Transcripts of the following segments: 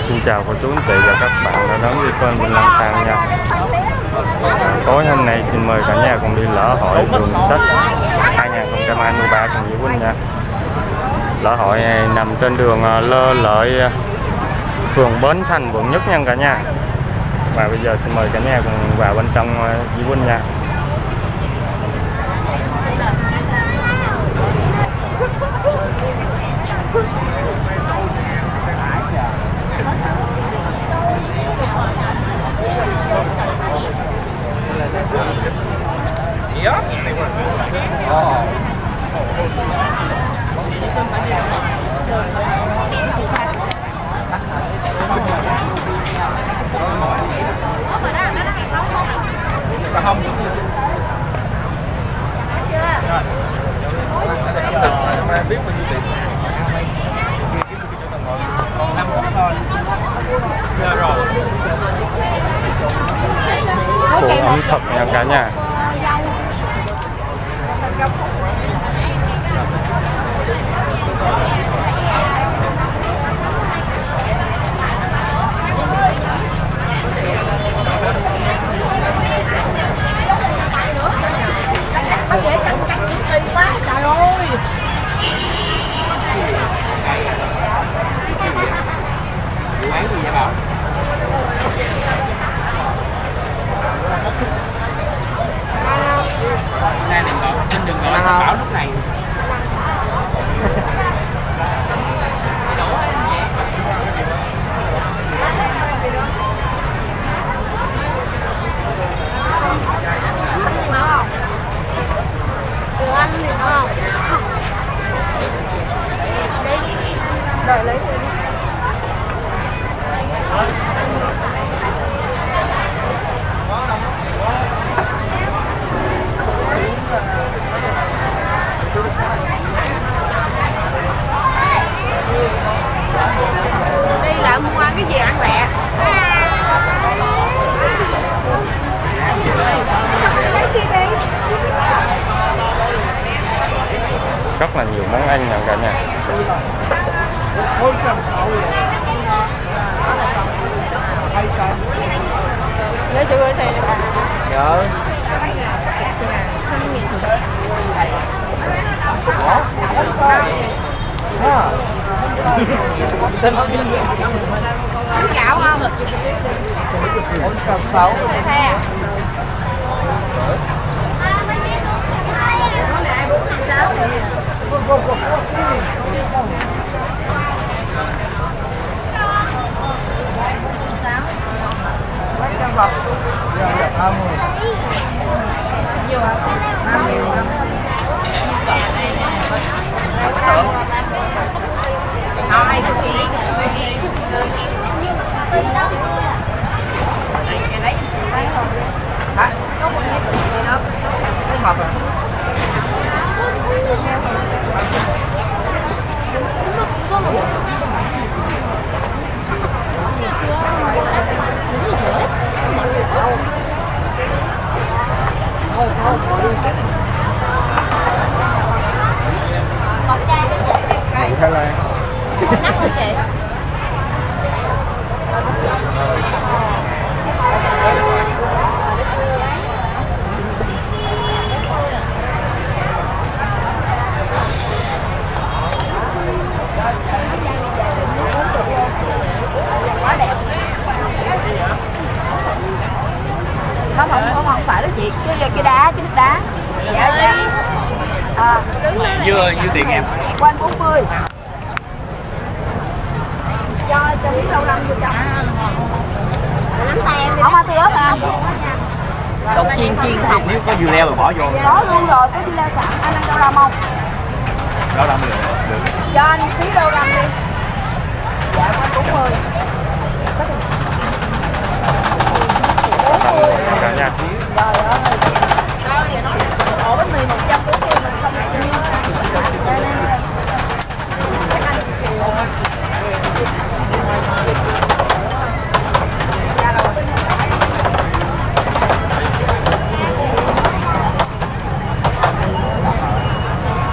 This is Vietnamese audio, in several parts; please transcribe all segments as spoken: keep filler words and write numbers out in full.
Xin chào cô chú anh chị và các bạn đã đến với kênh Vinh Lang Thang nha. Tối hôm nay xin mời cả nhà cùng đi lễ hội đường sách hai không hai ba cùng với Quỳnh nha. Lễ hội này nằm trên đường Lê Lợi, phường Bến Thành, quận Nhất nha cả nhà. Và bây giờ xin mời cả nhà cùng vào bên trong với Quỳnh nha. Yeah? Oh. Không. Biết bao nhiêu tiền? năm phút thôi. Rồi. Khu ẩm thực nha cả nhà. Trời ơi. Vụ án gì vậy Bảo? Nay đừng gọi, xin đừng gọi thằng Bảo lúc này. Ăn thì không? Đợi lấy thôi. Đi lại mua ăn cái gì ăn lẹ. Rất là nhiều món ăn nha cả nhà. Để chú ơi thầy bà. Dạ. Chú gạo không? bốn trăm sáu mươi. Thái Lan. Không không không không phải đó chị, cái cái đá, cái nước đá. Dạ dạ. À, Dưa dưa tiền em. quanh bốn mươi. Cho cho miếng rau răm vô trong. Nắm tay em. Không ăn ớt hả? Đậu chiên chiên thì nếu có dưa leo rồi bỏ vô. Có luôn rồi, có dưa leo sẵn. Anh ăn rau răm không? Rau răm được. Được. Cho anh xíu rau răm đi. Dạ quanh bốn mươi. Cả nhà. Trời ơi. Ổ bánh mì một trăm bốn mươi mình không ăn nhiêu.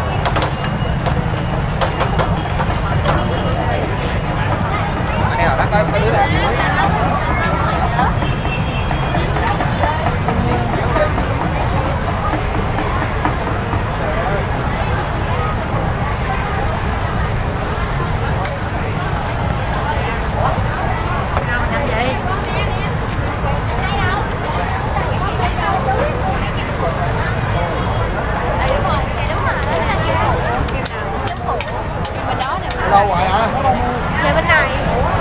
Cái nào đó. Lâu rồi hả? Về bên này.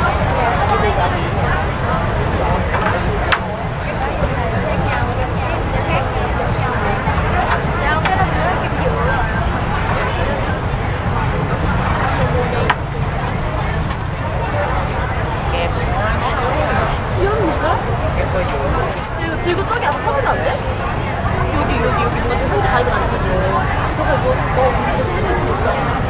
들고 떡이 아마 터지면 안 돼? 여기 여기 여기 뭔가 좀 혼자 가입은 안 돼. 저거 이거 너 지금 쓰고 있으니까.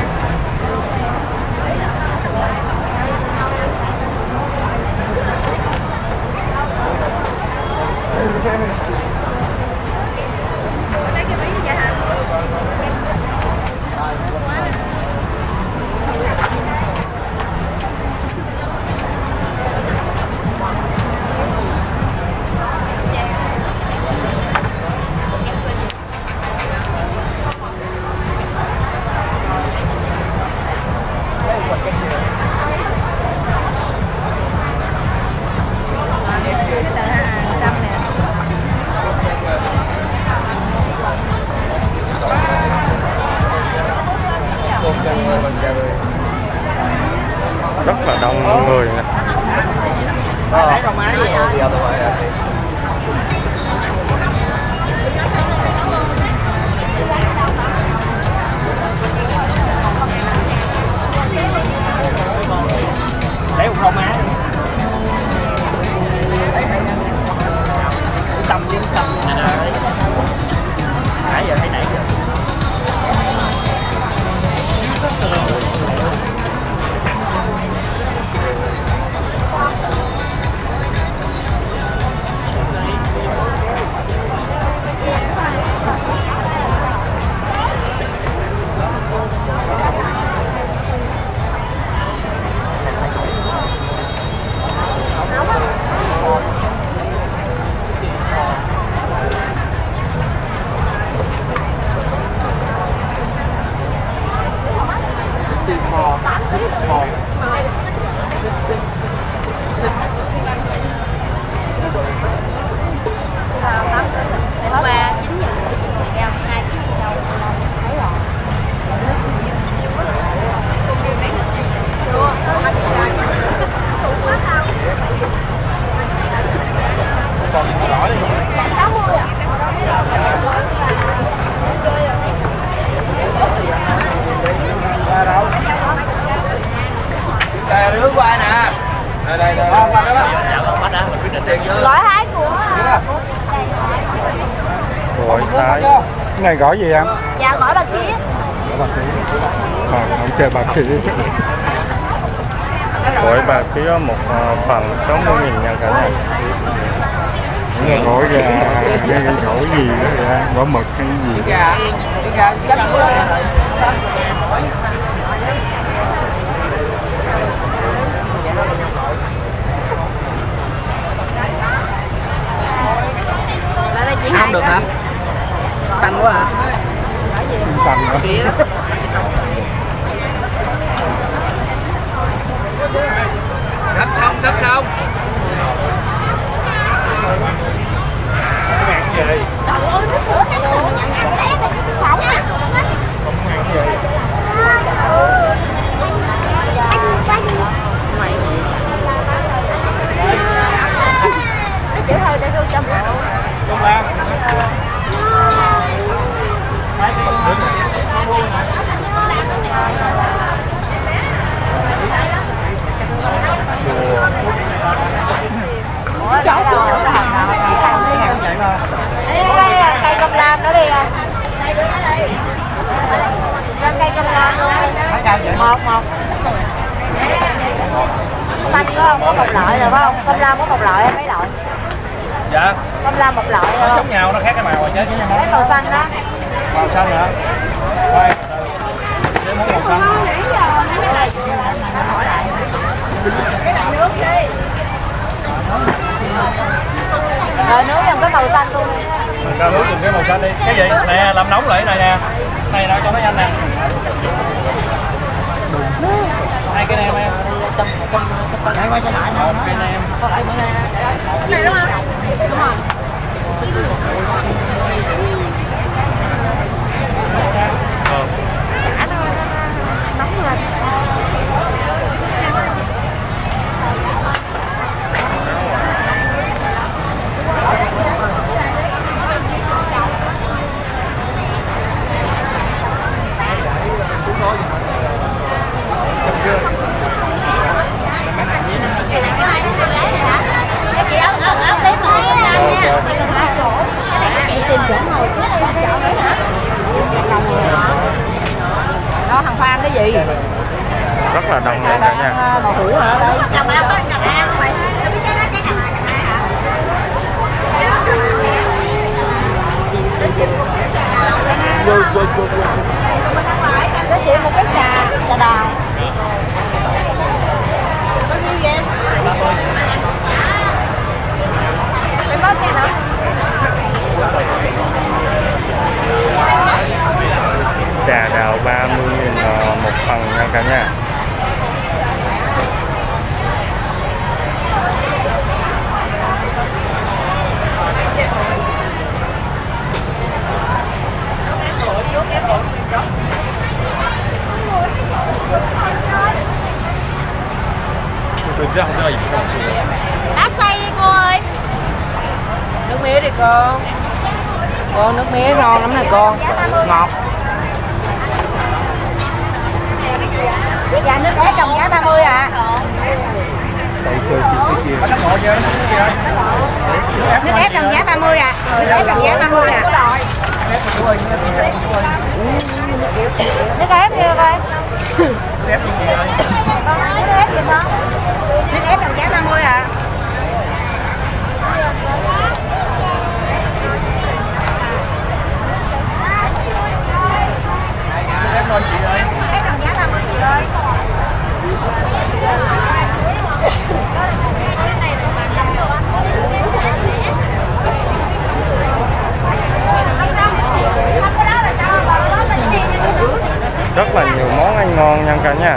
Rất là đông người nè. Lấy rau má gì vậy? Lấy một rau má. Tâm chứ tâm nè nè. Nãy giờ thấy nãy giờ. Ba chín giờ rau hai chín giờ đâu thấy rồi. Cùng nhiều mấy chưa ăn Còn đỏ đi. sáu mươi à? Ra đâu? Cà rứa qua nè. Đây đây đây. Qua đó đó. Bắt đó, mình quyết định tiền chưa? Gọi hai của Gỏi Thái. Cái này gỏi gì em? dạ gọi bà kia. Gỏi bà khỉ. Mà không chơi bà khỉ. Gỏi bà kia một uh, phần sáu mươi nghìn nha cả nhà. Những là gỏi gà, cái gỏi gì đó kìa, gỏi mực hay gì. Gà, gà chắc không được hả? Tanh quá hả? Tành hả? Kia Sắp không, sắp không? Cái gì? Chữ hơi để tôi chăm cây công lam đó đi anh. Cây công lam luôn. Một một. Xanh có không? Có một loại rồi phải không? Công lam có một loại hay mấy loại? dạ. Công lam một loại rồi không? Giống nhau, nó khác cái màu rồi chứ chứ Cái màu xanh đó. màu xanh hả? Đây, cái món màu xanh. Rồi nướng dùng cái màu xanh luôn. Cao nướng dùng cái màu xanh đi. Cái gì? Nè, làm nóng lại này nè. Này nè cho nó nhanh nè. Hai cái nem em. Hãy quay trở lại một cái nem. Có lại bữa nay. Này đúng không? Đúng rồi. Xả thôi, nóng lên. Chị áo áo áo tiếp rồi nha. Chị tìm chỗ ngồi đó thằng Phan cái gì? Rất là đông luôn cả nhà. Màu hủ hả? Đây. Chồng ăn đó, chồng ăn mày. Nó biết chết nó chết hả? Vô vô vô vô. Cho chị một cái trà trà đào. Bao nhiêu vậy? Em bớt nha hả? Trà đào ba mươi nghìn một phần nha cả nhà. Đá xay đi cô ơi. Nước mía đi con. Con nước mía ngon lắm nè con. Ngọt. Dạ nước ép đồng giá ba mươi ạ. Nước ép đồng giá ba mươi ạ. Nước ép đồng giá ba mươi ạ. Nước ép kia coi. Nước ép gì đó. Nước ép đồng giá ba mươi ạ. Em thôi chị ơi. Ép đồng giá ba mươi chị ơi. Rất là nhiều món ăn ngon nha cả nhà.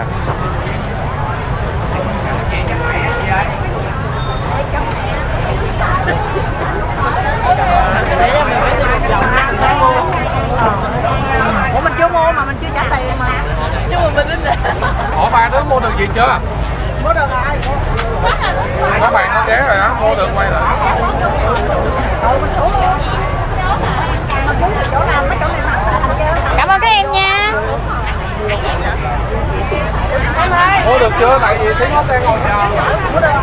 Ủa mình chưa mua mà mình chưa trả tiền mà. Chứ mà mình đến Ủa ba đứa mua được gì chưa? mua được rồi. Các bạn có ghé rồi á, mua được quay lại. Ừ mình xuống luôn. Mình muốn chỗ nào mấy chỗ này mặc. Cảm ơn các em nha. Mua được chưa? Tại vì thấy nó đang ngồi chờ. Mua được rồi.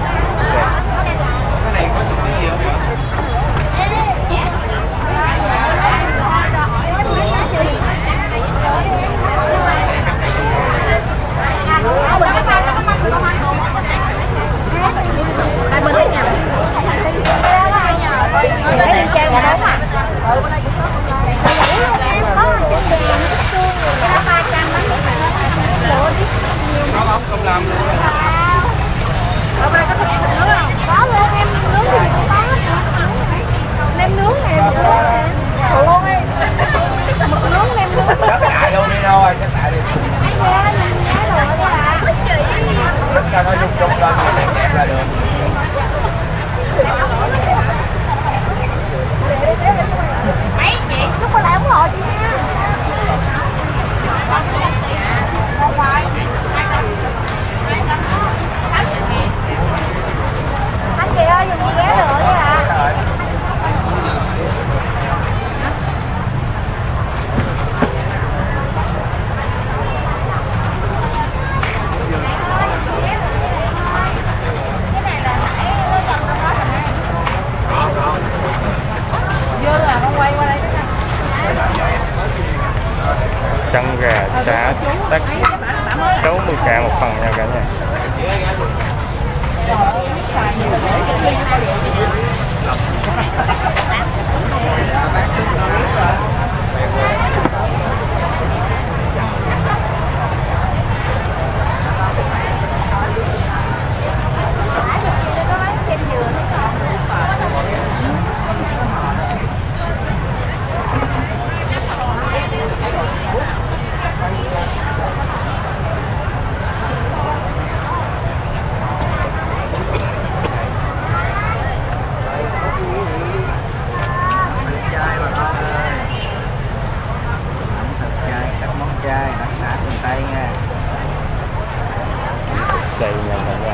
Cái này có cái gì không? Hai bên đấy nha. Để đi trang mà đúng à. Ừ bên đây cũng có. Có không? Không làm luôn. Ở đây có thịt nướng không? Có luôn em nướng thì cũng có. Nem nướng nè. Phụ luôn đi. Mực nướng nem nướng. Chắc đại luôn đi thôi, chắc đại đi. Cho nó rung rung lên, nó kẹp ra được. Mấy chị, lúc có lại ủng hộ chị nha. Anh chị ơi, dùng ghé nữa nha ạ. Chân gà xá tắc sáu mươi k một phần nha cả nhà. nha cả nhà.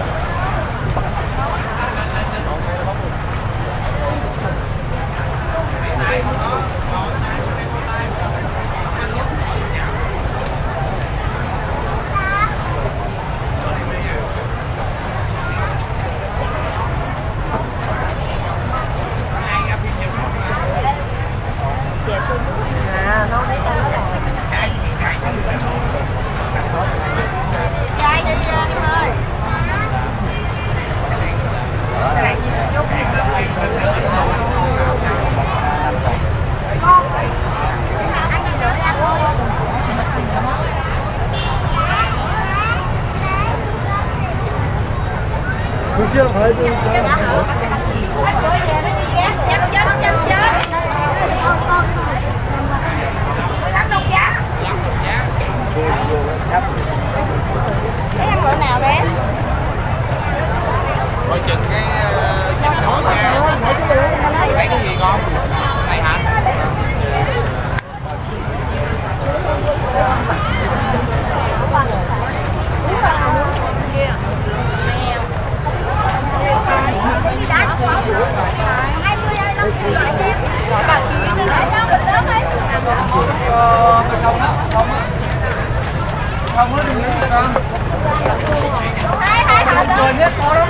Coi chừng cái chừng nhỏ nha. Lấy cái gì con? Này hả? Không có đừng đứng con. Hai hai thằng đó. Nhất to đó.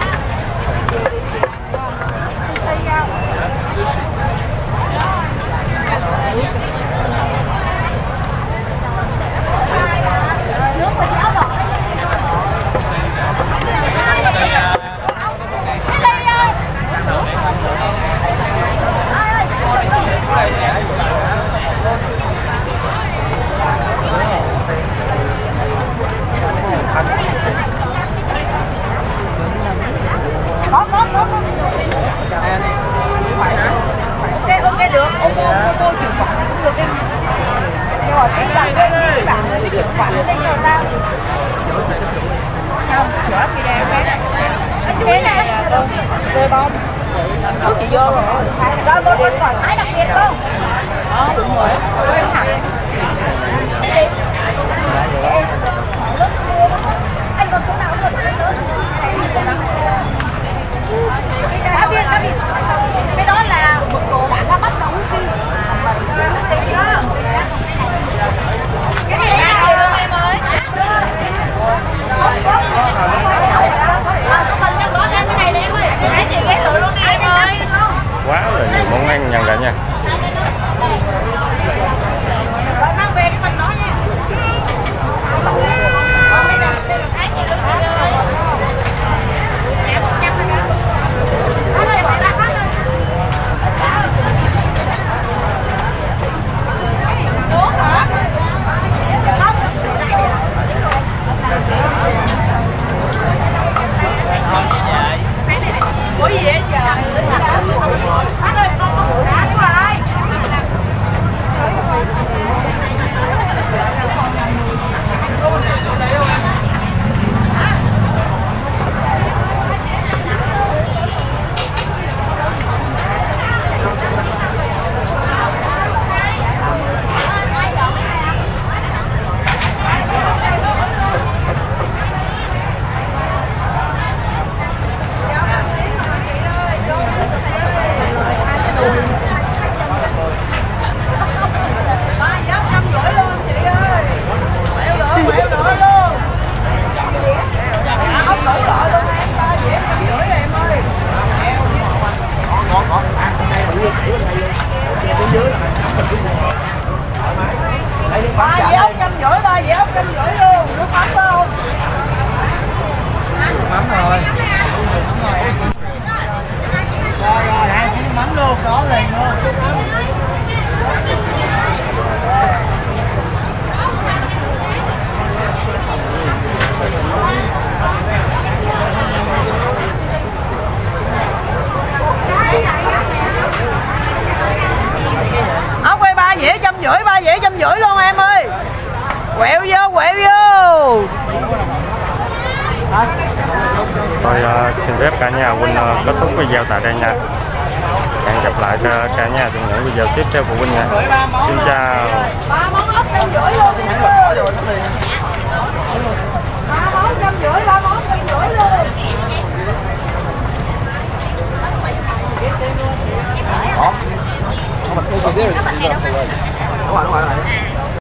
Có có có có. Ok ok được. Ô cô cô chuyển khoản cũng được em. Nhưng mà cái lần cái cái bạn cái chuyển khoản đây cho tao. Không, sửa kỳ đen cái. Cái này là đôi bông. Nó chỉ vô rồi. Đó đôi con còn thái đặc biệt không? Đó đúng rồi. Anh còn chỗ nào cũng còn thái nữa. Đã biết, đã biết. Cái đó là mực đồ đã ra bắt đóng kia. Cái này là nào luôn em ơi? Có phần trong đó thêm cái này đi em ơi. Cái gì ghé lựa luôn đi em ơi. Quá là nhiều món ăn nha cả nhà. Rồi mang về cái phần đó nha. Ủa gì vậy trời? Anh ơi, con có bộ đá đúng rồi. Ba dĩa ốc trăm rưỡi, ba dĩa ốc trăm rưỡi luôn, nước mắm không? Mắm rồi. Rồi rồi, hai chiếc mắm luôn, có liền luôn. Ốc ơi, ba dĩa trăm rưỡi, ba dĩa trăm rưỡi luôn em ơi. Quẹo vô, quẹo vô. Tôi uh, xin phép cả nhà Huynh uh, kết thúc video tại đây nha. Hẹn gặp lại cho cả nhà trong những video tiếp theo của Huynh nha. Xin chào. Ba món ốc trăm rưỡi luôn.